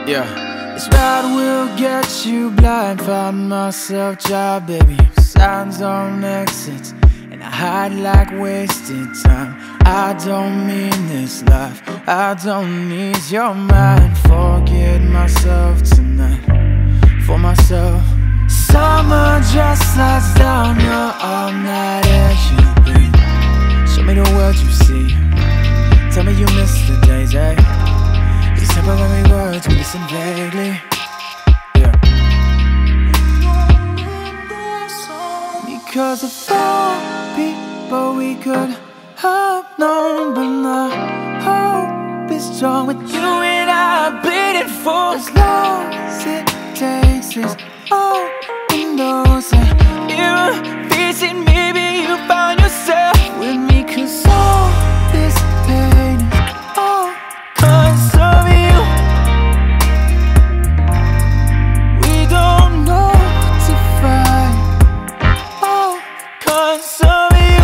Yeah. This ride will get you blind. Found myself job, baby. Signs on exits, and I hide like wasted time. I don't mean this life, I don't need your mind. Forget myself tonight, for myself. Summer just slides down your all-night action. Show me the world you see, tell me you miss the days, eh? These temporary words we listen vaguely. Yeah. Because of all people we could have known, but now hope is strong with you and I bleeding for as long as it takes us. Open doors and you're facing, maybe you found yourself with me. Cause all this pain is all cause of you. We don't know what to fight, all cause of you.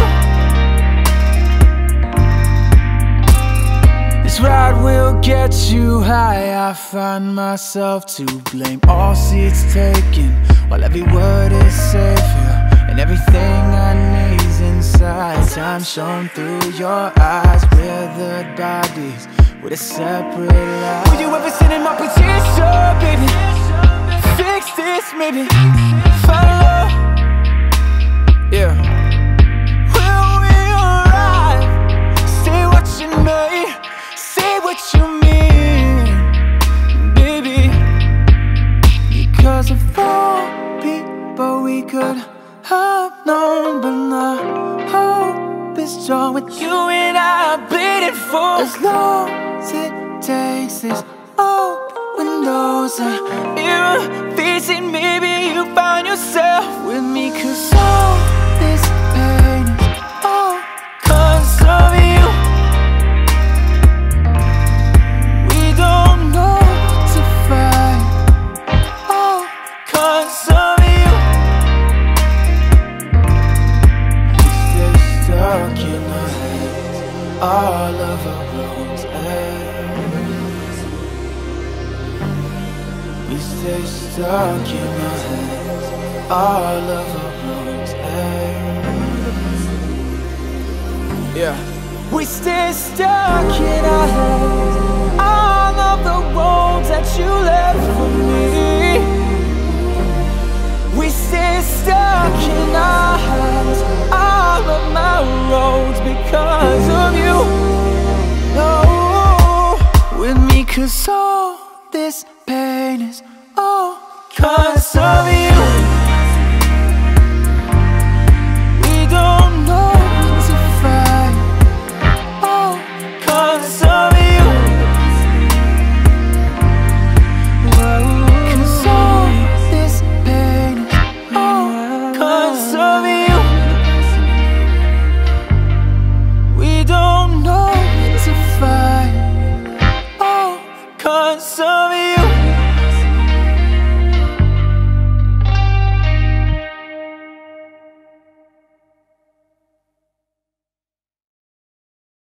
This ride will get you high, I find myself to blame. All seats taken, while every word is safe here, and everything I need's inside. Time shone through your eyes, withered bodies with a separate life. Will you ever sit in my position, baby? Fix this, maybe find love. Yeah. Will we arrive? Say what you may, say what you mean, baby. Because of all people we could have known, but now hope is strong with you and I bleeding for as long as it takes this open doors and you're facing, maybe you found yourself with me. Cause all this pain is all cause of you. We don't know what to fight, all cause of you. We stay stuck in our heads, all of our roads end. We stay stuck in our heads, all of our roads end. Yeah. We stay stuck in our heads, all of the roads that you left for me. We stay stuck in our heads, all of my roads because of you. No, with me, cause all this pain is all cause of you.